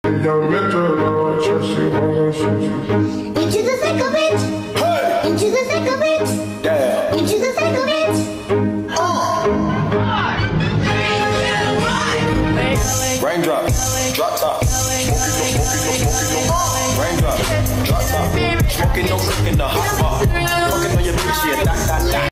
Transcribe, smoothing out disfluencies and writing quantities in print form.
Into the thick of it. Hey. Into the thick of it. Yeah. Into the thick of it. Raindrop, drop top. Smoking no, raindrop, drop top. Smoking no, in the hot bar.